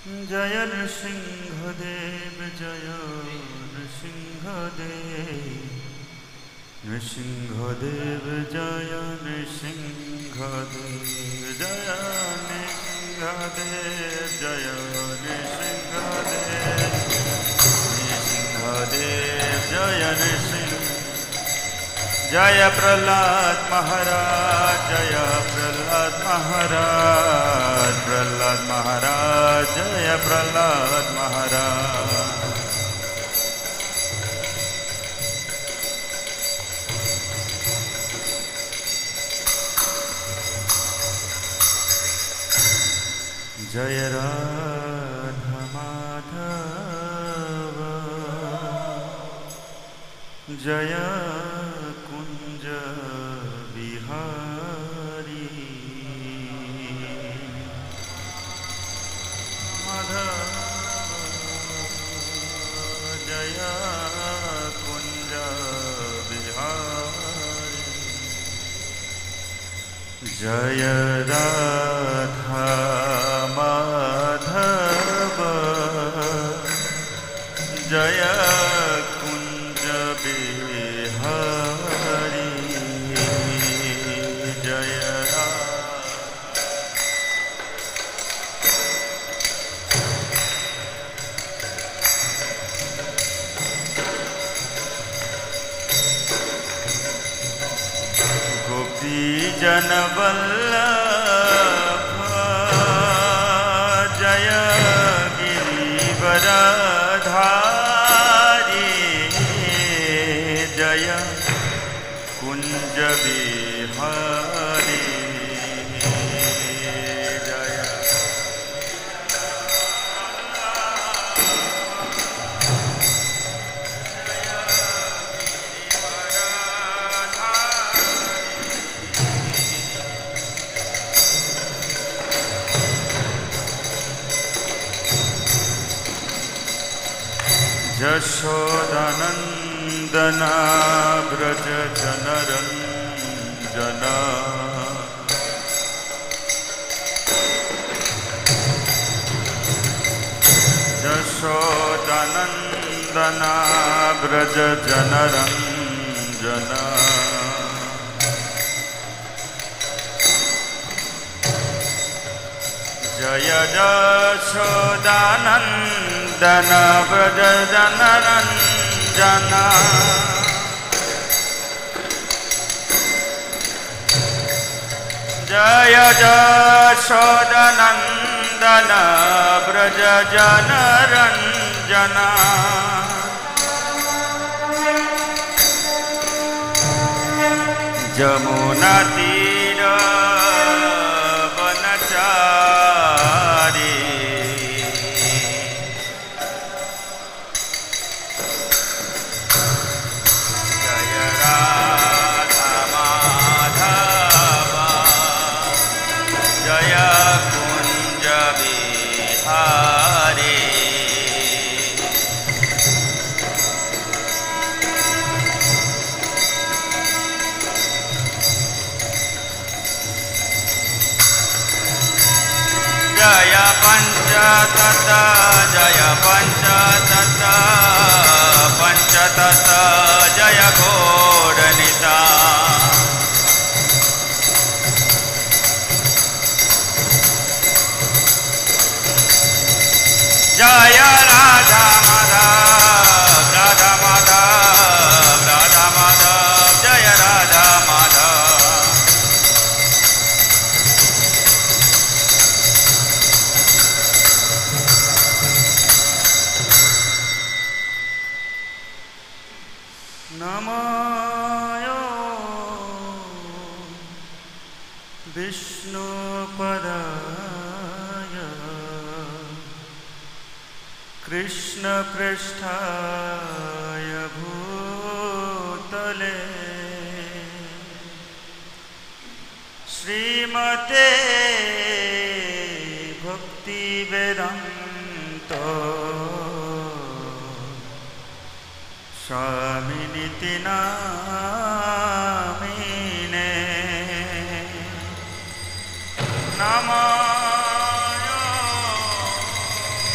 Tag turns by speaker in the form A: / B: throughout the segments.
A: जय नृसिंहदेव जय नृसिंहदेव, नृसिंहदेव जय नृसिंहदेव, जय नृसिंहदेव जय नृसिंहदेव, नृसिंहदेव जय नृसिंह, जय प्रहलाद महाराज जय प्रहलाद महाराज, प्रहलाद महाराज जय प्रहलाद महाराज। जय राधा माधव जय कुंज बिहारी, माधव जय कुंज बिहारी, जय राधा माधव जय कुंज बिहारी, जय गोपी जन वल्लभ जय गिरिवरधारी, जय कुंज बिहारी, जय यशोदानंदना ब्रज जनरंजना, यशोदानंदना ब्रज जनरंजना, जय यशोदानंदन ब्रज जनरंजना, जय यशोदानंदन ब्रज जनरंजना, जमुना तीर वनचारी, जय राधा माधव जय कुंज बिहारी, जय पंचतत जय पंचतत, पंचतत जय घोरनिता, जय राधा माधव राधा माधव राधा माधव, जय राधा माधव, नमो विष्णुपदाय कृष्णपृष्ठाय भूतले, श्रीमते भक्तिवेदान्त स्वामिनिति नामिने, नमः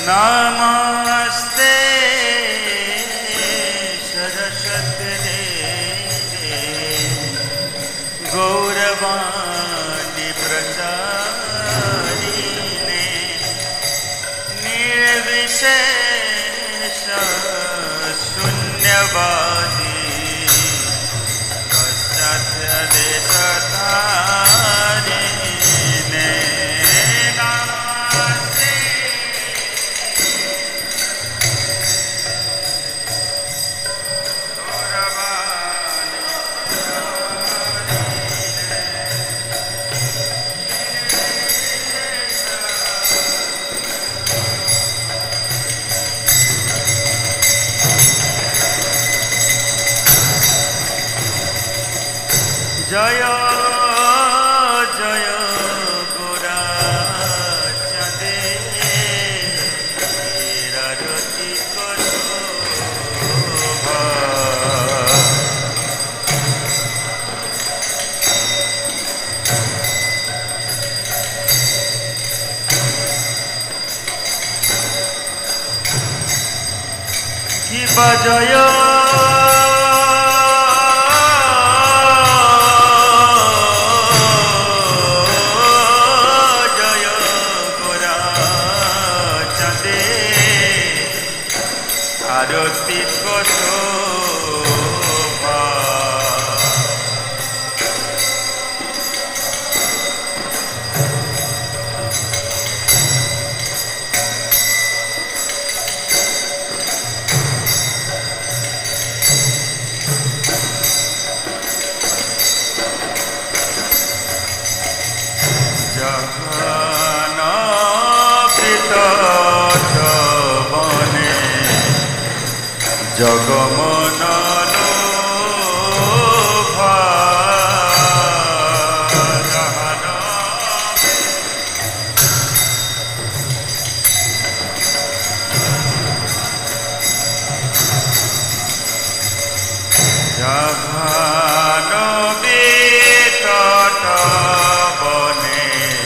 A: नमस्ते सरस्वती देवे गौरवाणी प्रचारिणे निर्विशेष शून्यवादी पाश्चात्य देशधारिणे जय जय गोरा चंदे रति शोभा कि बजय आरती को शोभा जहान जगमन लोभा जहान जहान बिकट बने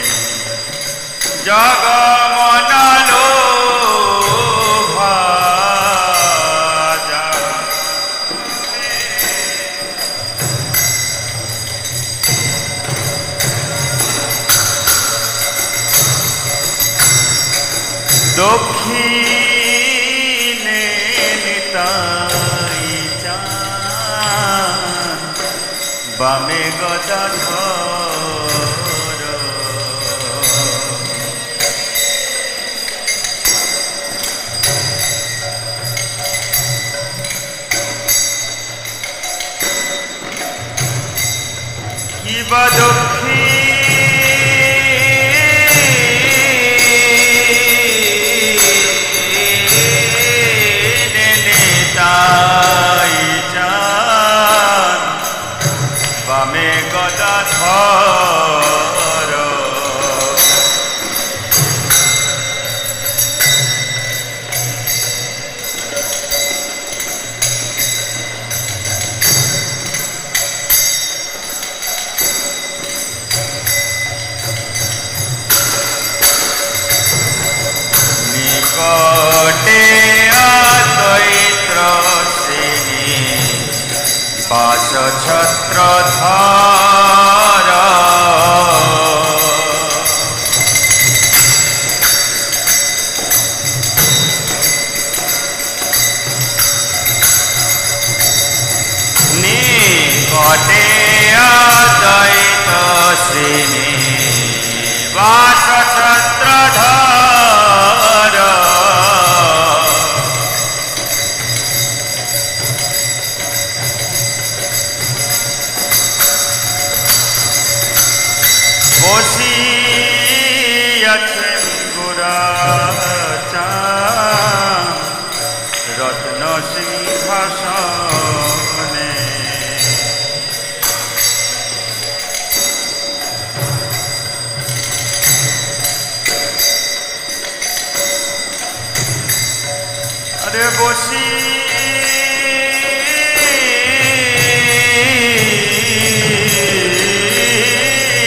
A: जगमन दक्षिणे निताई चान बामे गदाधर किबा निकटे अद्वैत्र श्रेणी पाश छत्रधर निकटे अद्वैत श्रेणी पाश छत्रधर बसियाছেন গোরা চাঁদ রত্ন সিংহাসনে আরে বসি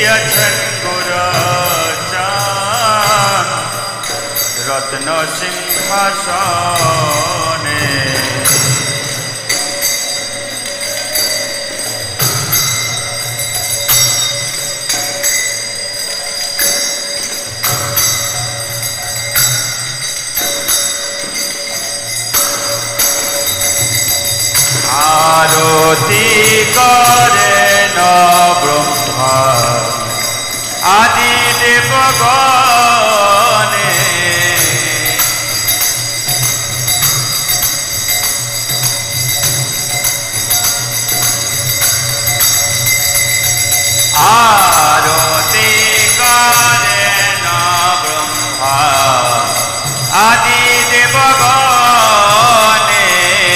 A: रत्न सिंह সিংহাসনে আরতি করেন ব্রহ্মা আদি দেবগণে আরতি করেন ব্রহ্মা আদি দেবগণে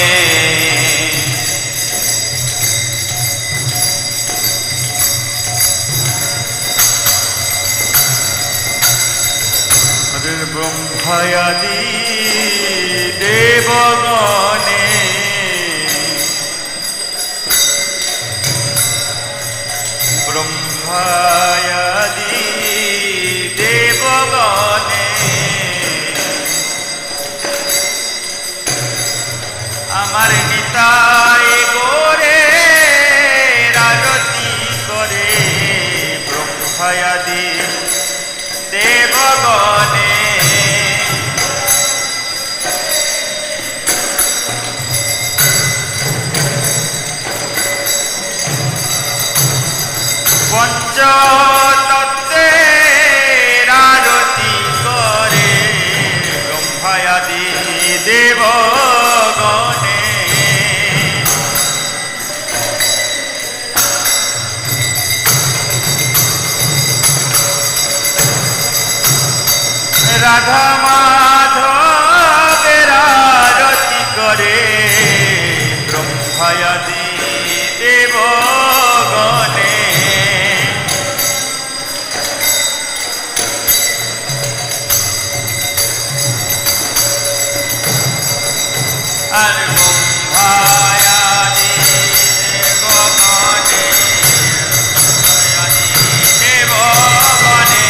A: ব্রহ্মায়াদি দেবগণে ব্রহ্মায়াদি দেবগণে আমার নিতাই গোরে রাজতি করে ব্রহ্মায়াদি দেবগণে পঞ্চতত্ত্বের আরতি করে ব্রহ্মায়াদি দেবগণে রাধা মাধবের আরতি করে ব্রহ্মায়াদি দেবগণে আর ব্রহ্মায়াদি দেবগণে দেবগণে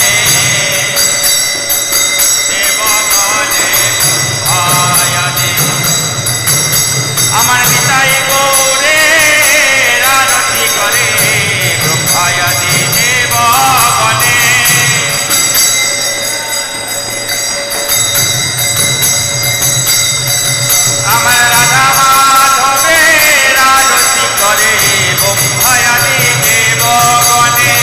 A: আমার নিতাই গৌরে আরতি করে ব্রহ্মায়াদি দেবগণে আমার রাধা মাধবের আরতি করে ব্রহ্মায়াদি দেবগণে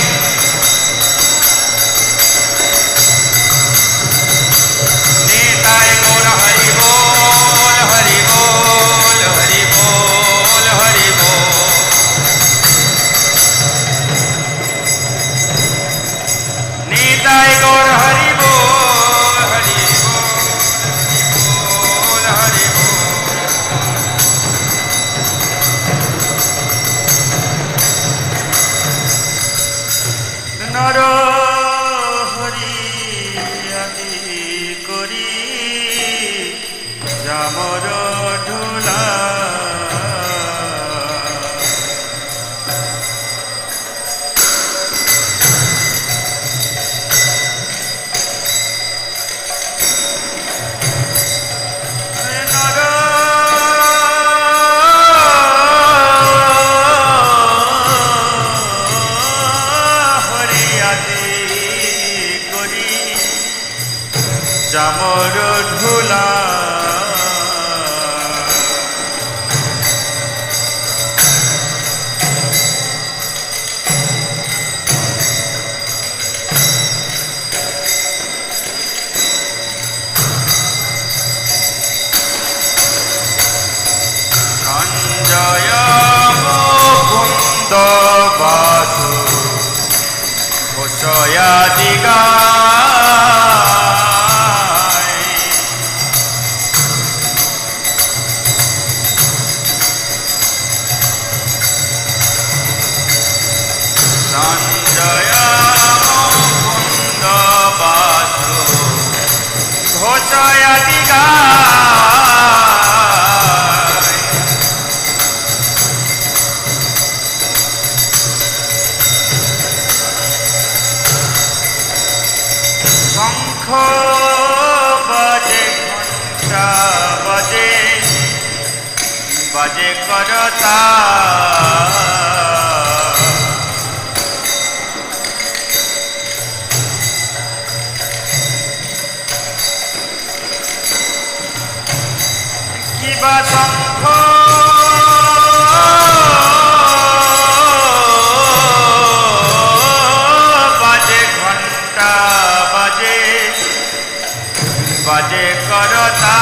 A: নিতাই গৌর হরি বল হরি বল হরি বল হরি বল নিতাই গৌর হরি বল হরি বল হরি বল নর হরি আদি করি যামর ঢোলা নর হরি আদি করি যামর ঢোলা সঞ্জয় মুকুন্দ বাসু ঘোষয়াদি গায় সঞ্জয় মুকুন্দ বাসু ঘোষয়াদি গায় শঙ্খ বাজে বাজে করতা কিবা শঙ্খ বাজে ঘণ্টা বাজে বাজে করতা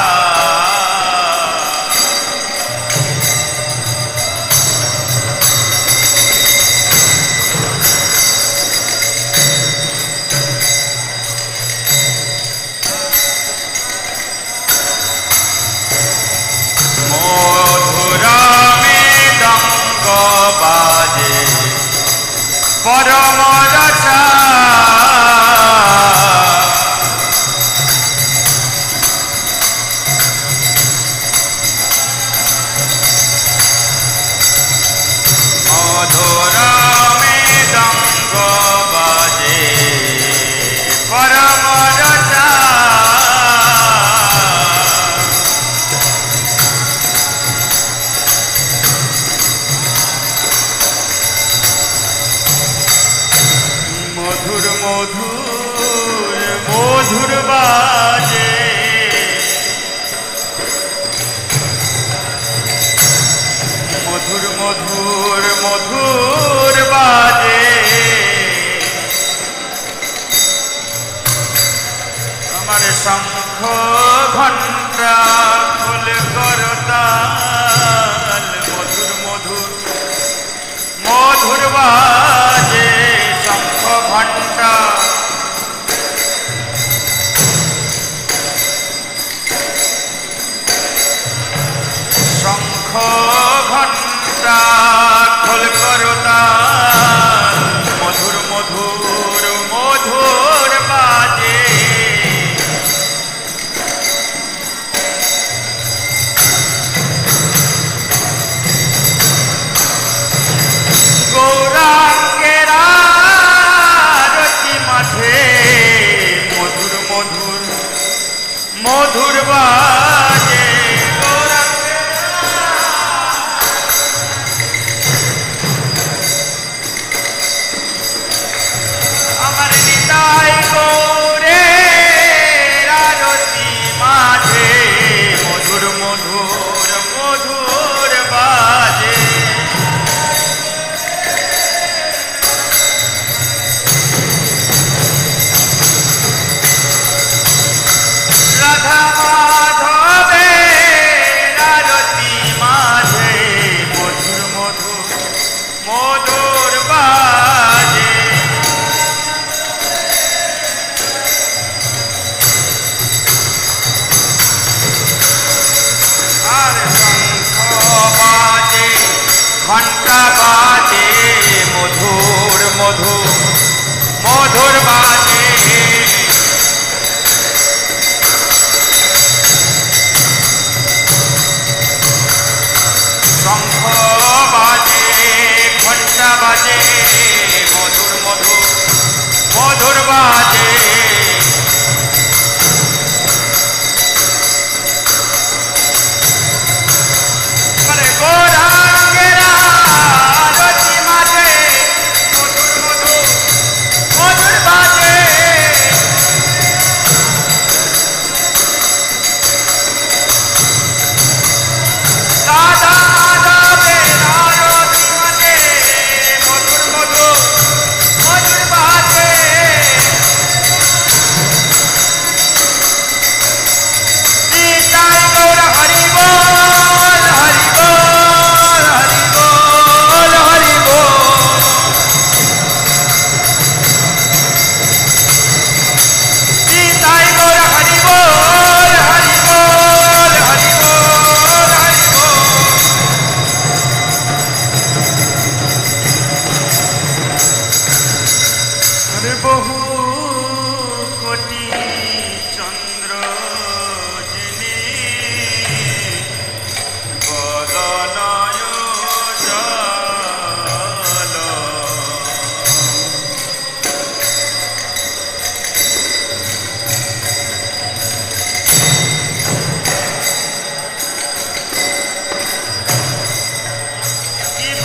A: পরম রসা মধুর মৃদঙ্গ বাজে পরম রসা মধুর মধুর মধুর বাজে মধুর মধুর মধুর বাজে আমার শঙ্খ ঘণ্টা ফুল করতাল মধুর মধুর মধুর বাজে শঙ্খ ঘণ্টা শঙ্খ ঘণ্টা খোল করতাল মধুর মধুর মধুর বাজে গৌরাঙ্গের আরতি মাঝে মধুর মধুর মধুর বাজে আমার নিতাই গৌরের আরতি মাঝে মধুর মধুর মধুর বাজে রাধা মাধবের আরতি মাঝে মধুর মধুর মধুর বাজে আর শঙ্খ বাজে ঘণ্টা বাজে মধুর মধুর মধুর বাজে শঙ্খ বাজে ঘণ্টা বাজে মধুর মধুর মধুর বাজে মানে গৌরাঙ্গের আরতি মাঝে মধুর মধুর মধুর বাজে রাধা মাধবের আরতি মাঝে মধুর মধুর মধুর বাজে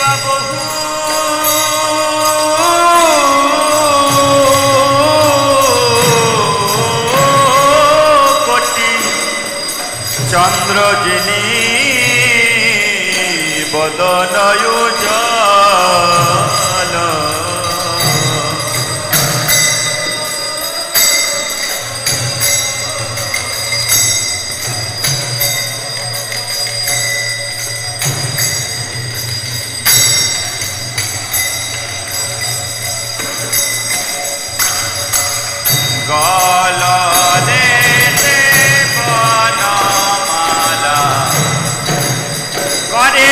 A: বহু কোটি চন্দ্র যিনি বদনয়ুজল গলনে বনমালা করে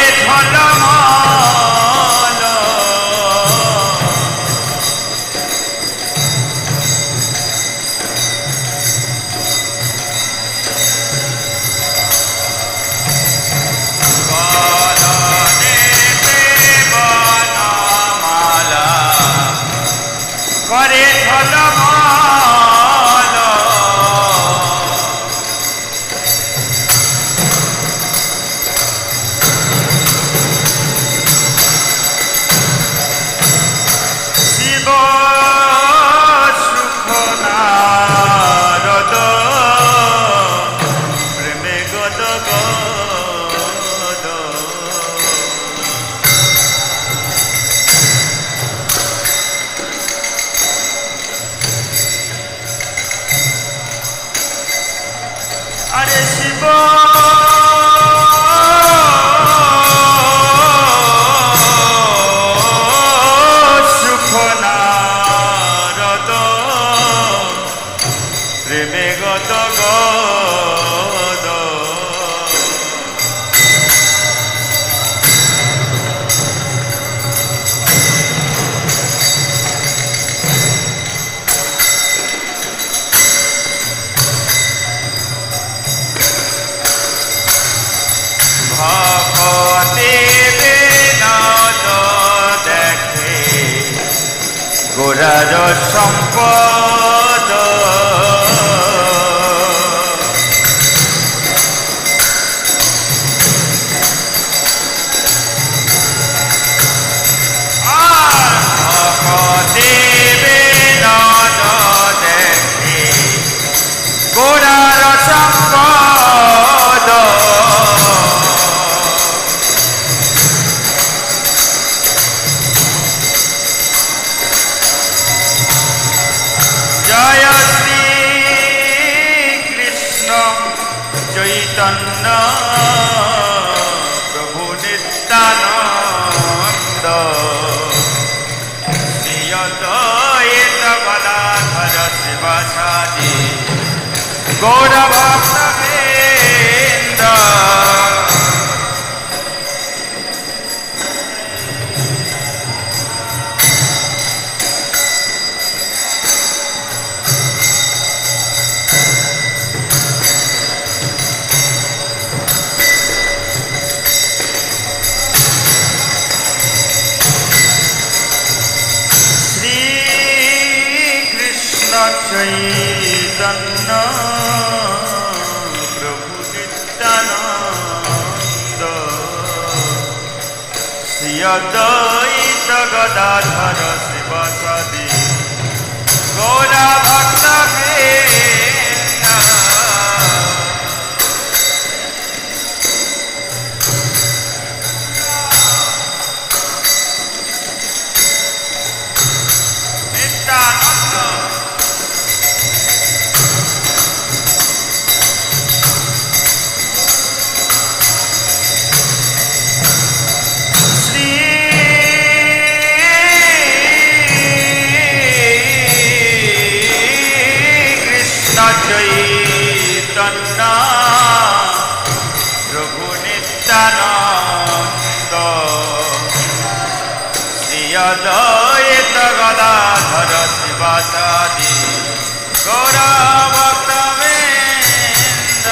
A: ঝলমল গলনে বনমালা করে ঝলমল আরে শিব সুখ নারদ প্রেমে গত গদ ভকতে বেনদ দেখে গোরার সম্পদ ভকতে বেনদ দেখে গোরার সম্পদ জয় শ্রী কৃষ্ণ চৈতন্য প্রভু নিত্যানন্দ শ্রী অদ্বৈত গদাধর শিবাসাদি গৌর ভক্তবৃন্দ চৈতন্য প্রভু নিত্যানন্দ শ্রী অদ্বৈত গদাধর শিবাসাদি গৌর ভক্তবৃন্দ নিত্যানন্দ চৈতন্য প্রভু নিত্যানন্দ শ্রী অদ্বৈত গদাধর শিবাসাদি গৌর ভক্তবৃন্দ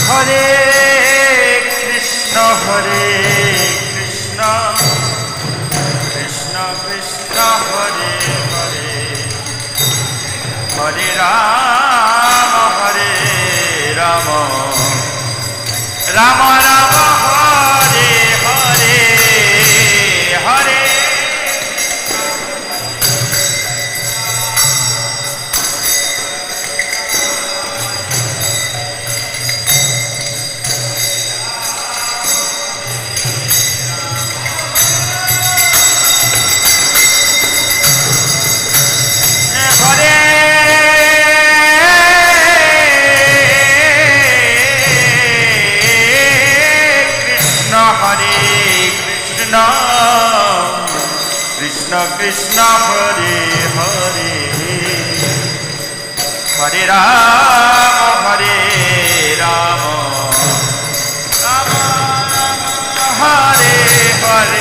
A: Hare Krishna Krishna Krishna Hare Hare Hare Rama Rama Rama Hare Hare Hare Krishna Krishna Hare Hare Hare Rama Rama Hare Hare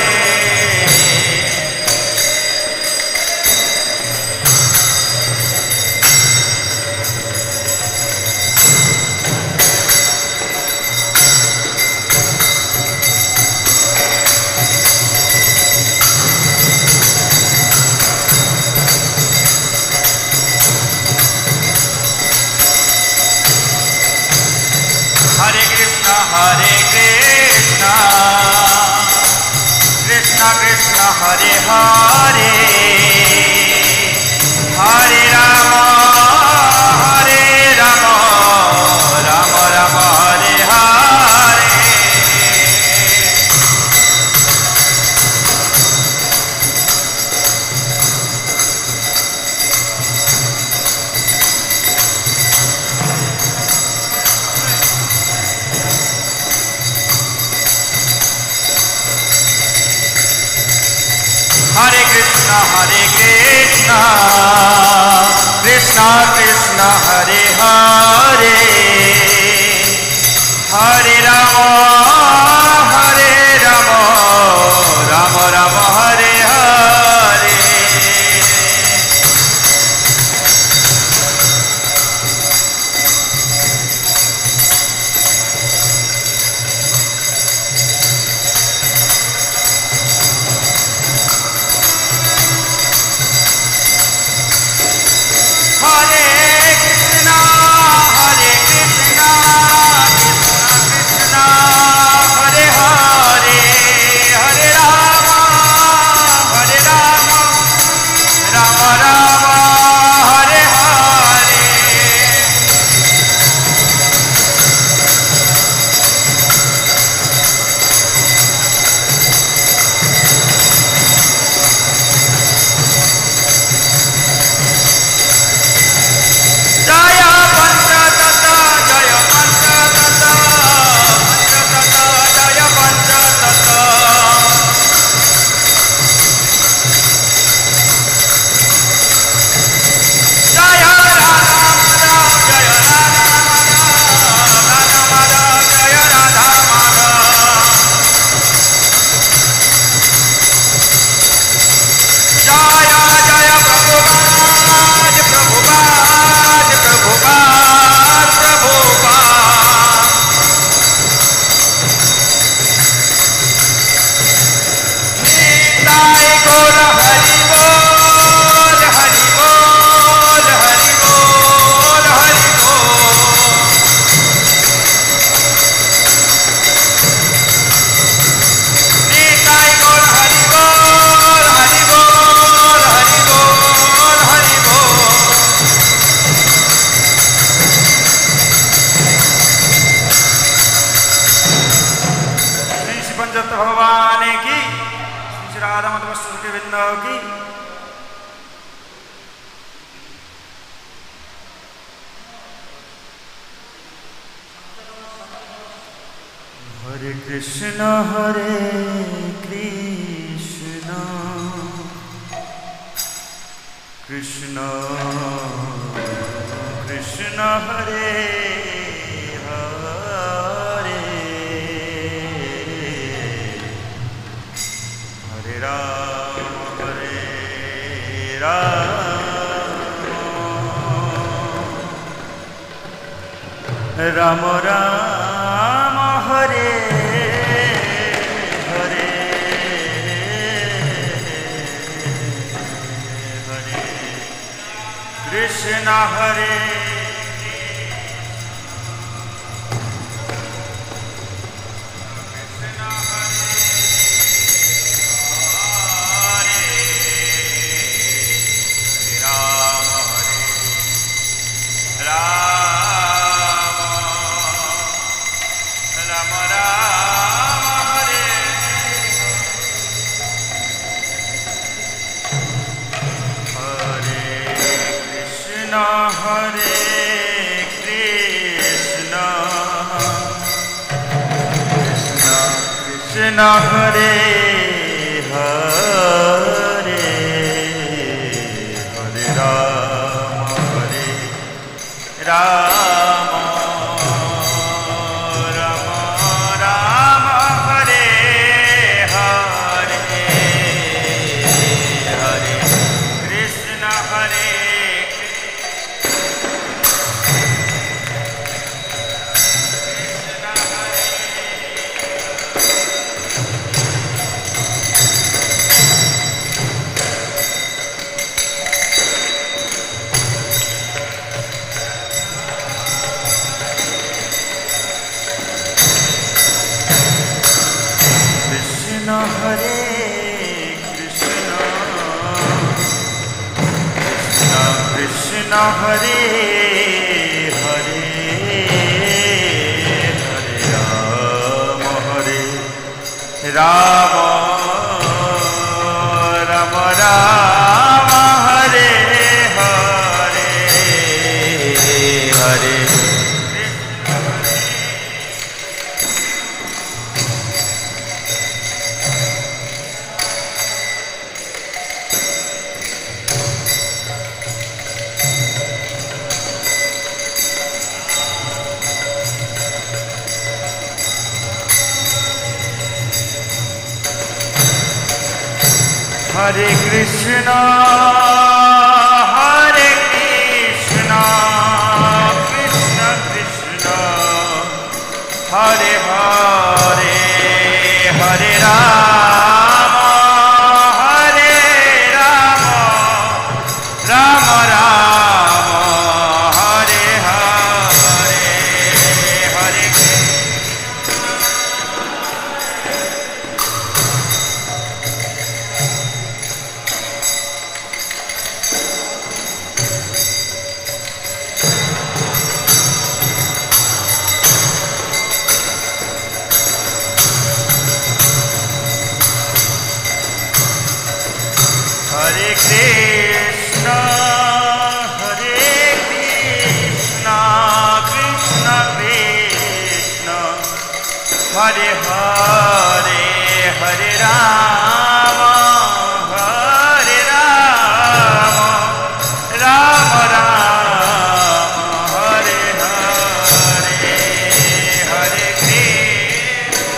A: Hare Krishna Krishna Krishna Hare Hare Hare Rama Rama Rama Hare Hare Hare Krishna Krishna Krishna Hare Hare Hare Rama Rama Rama Hare Hare Hare Krishna Krishna Krishna Hare Hare Hare Rama Rama Krishna हरे Krishna Hare Hare Hare Rama Hare Rama Rama Rama Hare Hare Hare Krishna Hare Hare Krishna Krishna Hare Hare Hare Rama Hare Rama Rama Rama Hare Hare Hare Hare Krishna, Krishna Krishna, Hare Hare, Hare Rama, Hare Rama, Rama Rama, Hare Hare, Hare Hare Krishna, Krishna Krishna, Hare Hare, Hare Rama, Hare Rama, Rama Rama, Hare Hare, Hare Krishna.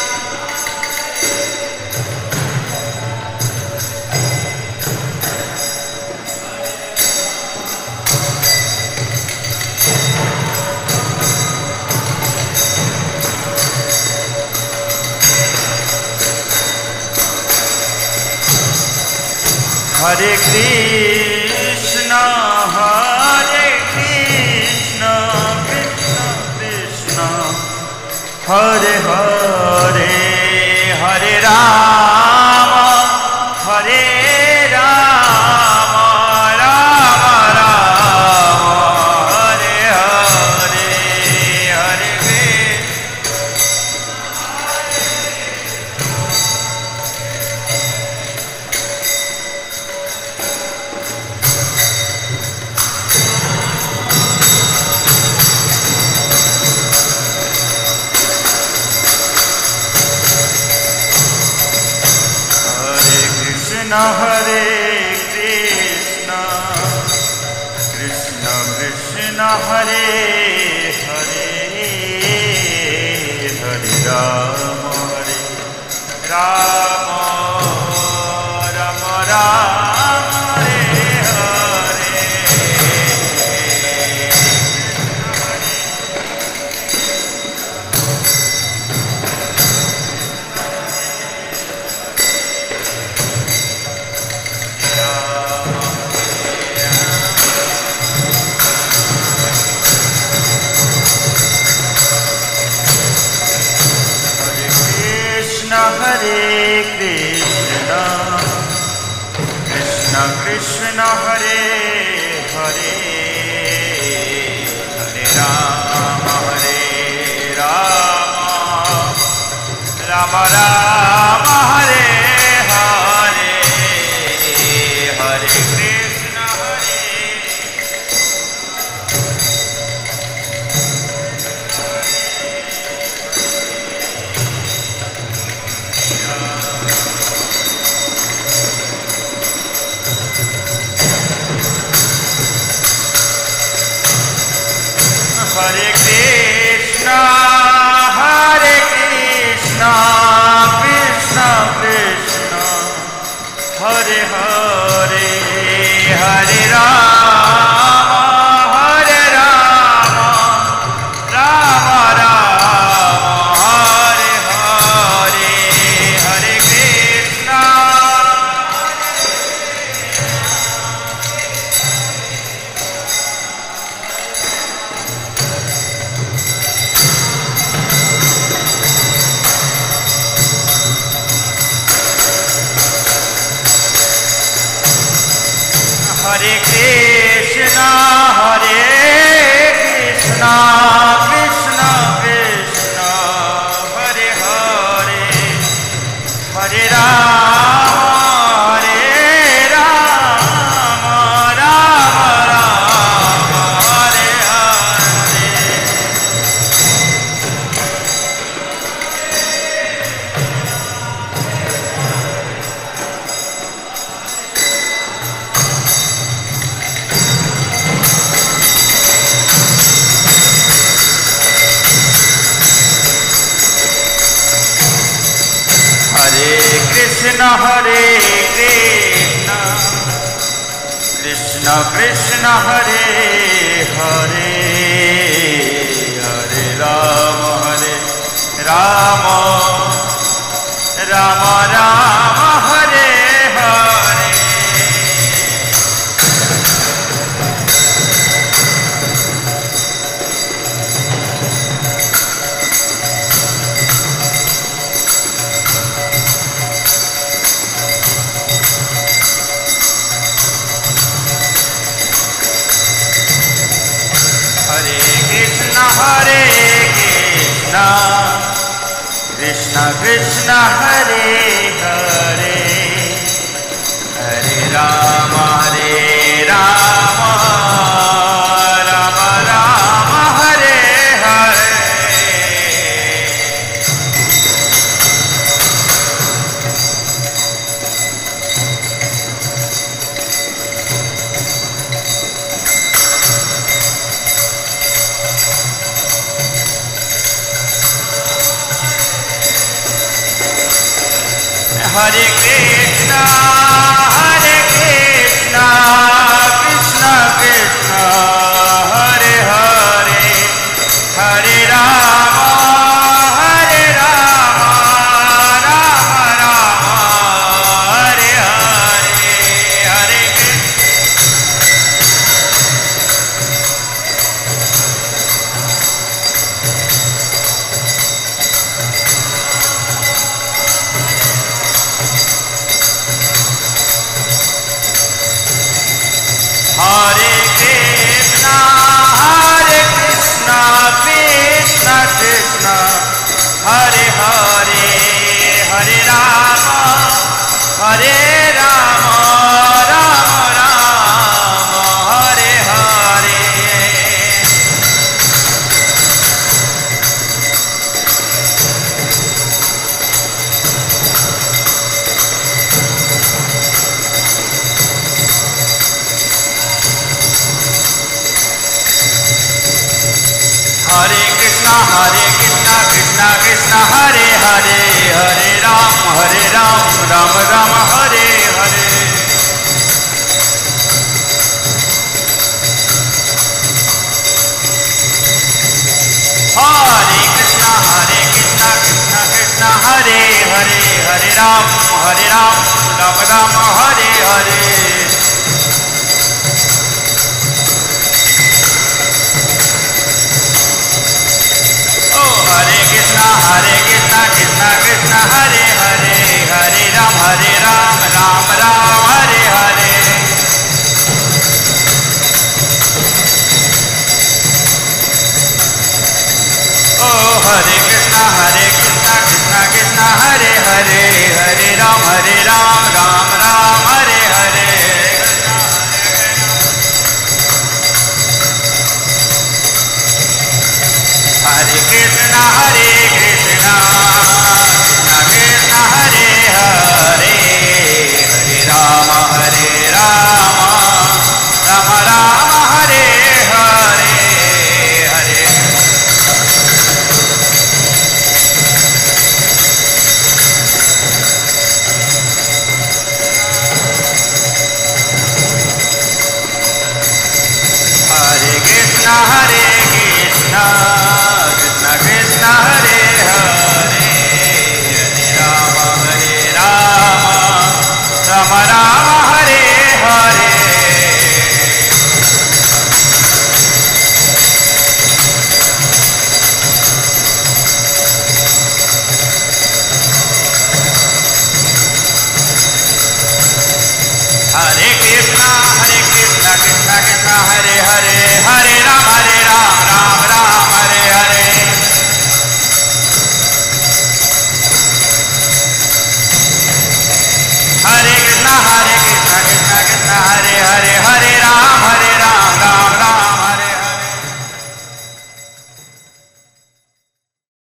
A: Hare Krishna, Krishna Krishna, Hare Hare, Hare Rama, Hare Rama, Rama Rama, Hare Hare, Hare Krishna Hare Krishna, Krishna Krishna Hare Hare, Hare Rama Hare Rama, Rama Rama Hare Hare. Krishna Hare Hare Hare Ram Ram Ram Hare Hare Hare Krishna Hare Hare Krishna Krishna Krishna Hare Hare Hare Ram Ram Ram Hare Hare Hare Krishna हरे कृष्ण कृष्ण कृष्ण हरे हरे हरे राम राम राम हरे हरे हरे कृष्ण कृष्ण कृष्ण हरे हरे हरे राम राम राम हरे हरे हरे कृष्ण कृष्ण कृष्ण हरे हरे हरे राम राम राम हरे हरे हरे कृष्ण कृष्ण कृष्ण हरे हरे हरे राम राम राम हरे हरे हरे हरे कृष्ण कृष्ण कृष्ण हरे हरे हरे राम राम राम हरे हरे हरे कृष्ण कृष्ण कृष्ण हरे हरे हरे राम राम राम हरे हरे हरे कृष्ण कृष्ण कृष्ण हरे हरे हरे राम राम हरे हरे हरे कृष्ण कृष्ण कृष्ण हरे हरे हरे राम राम हरे हरे हरे कृष्णा कृष्णा कृष्णा हरे हरे हरे राम राम राम हरे हरे हरे कृष्णा कृष्णा कृष्णा हरे हरे हरे राम राम राम हरे हरे हरे कृष्णा कृष्णा कृष्णा हरे हरे हरे राम राम राम हरे हरे हरे कृष्णा कृष्णा कृष्णा हरे हरे हरे राम